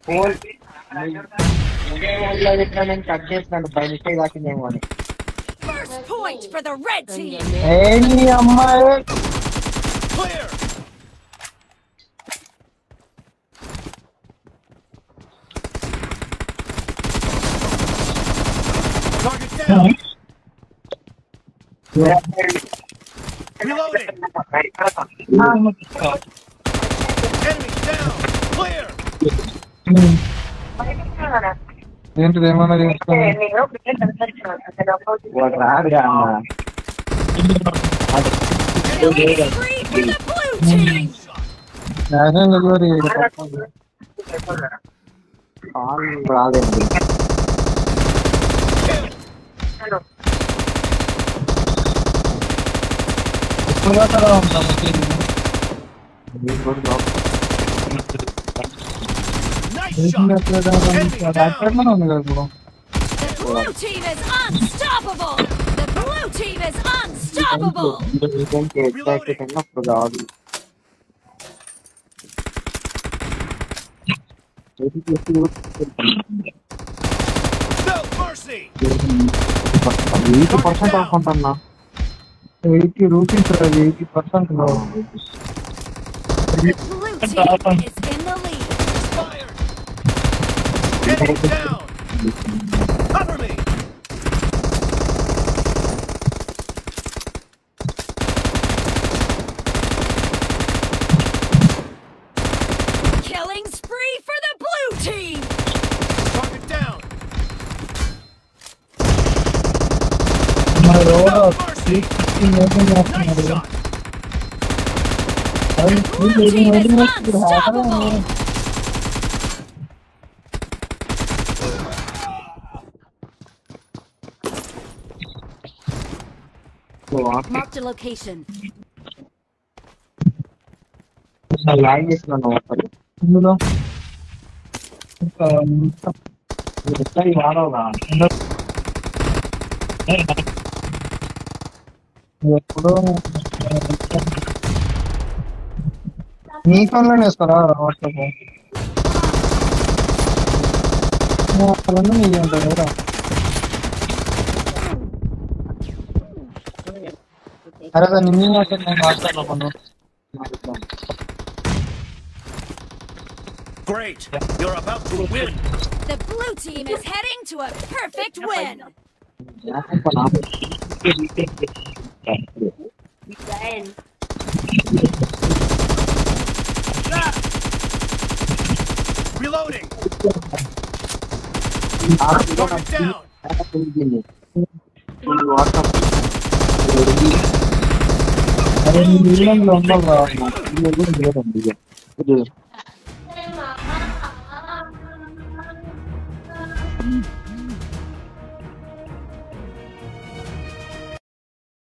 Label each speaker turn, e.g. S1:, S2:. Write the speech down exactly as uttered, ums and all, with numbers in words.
S1: Whole నేను cut చేస్తున్నాను by mistake దాకిందేమో అని
S2: First point for the red team.
S1: ఏంటి అమ్మాయి
S3: Clear. Target down. Reloading. Enemy down. Clear.
S4: ఏంటిది ఏమన్నా చేసుకోండి
S1: వాడు రాడుగా అన్న
S2: Killing spree for the blue team.
S4: National delivery
S1: call రాలేదు
S4: ఇప్పుడు దాకా ఉంటాం
S3: Nice shot. Enemy down.
S4: ఉంది కదా ఇప్పుడు
S2: The blue team is unstoppable. The blue team is unstoppable.
S1: అప్పుడు కాదు
S3: No mercy.
S1: ఎయిటీ పర్సెంట్ అనుకుంటున్నా
S4: eighty rupees eighty percent
S2: The blue team is in the lead.
S3: Fired. Enemy down. Cover me.
S2: Killing spree for the blue team.
S3: Target down.
S4: మన road
S3: No mercy. Nice shot.
S2: Blue team is unstoppable. Marked a location.
S1: Log చేస్తున్నాను అసలు
S4: ఇందులో
S1: వాడవుగా
S4: ఎప్పుడో నీ ఫోన్లోనే వేస్తారా WhatsApp వాళ్ళని నీకు ఉంటారు ఎవరా అరే దాన్ని నీ వాట్సాప్ నేను వాట్సాప్ కొను
S3: Great. You're about to win.
S2: The blue team is heading to a perfect win.
S3: Reloading.
S4: అరే నీ నీళ్ళలో ఉండాలి
S1: లేదండి
S5: Mama.